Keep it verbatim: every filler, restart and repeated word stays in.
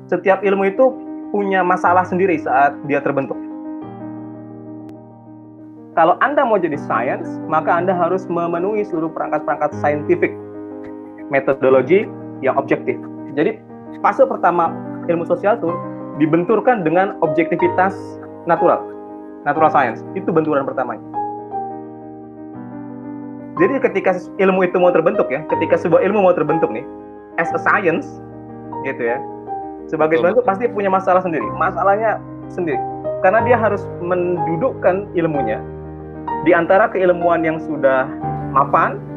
setiap ilmu itu punya masalah sendiri saat dia terbentuk. Kalau Anda mau jadi sains, maka Anda harus memenuhi seluruh perangkat-perangkat saintifik, metodologi yang objektif. Jadi fase pertama ilmu sosial itu dibenturkan dengan objektivitas natural, natural science. Itu benturan pertamanya. Jadi ketika ilmu itu mau terbentuk ya, ketika sebuah ilmu mau terbentuk nih, as a science, gitu ya, sebagai bentuk pasti punya masalah sendiri. Masalahnya sendiri, karena dia harus mendudukkan ilmunya di antara keilmuan yang sudah mapan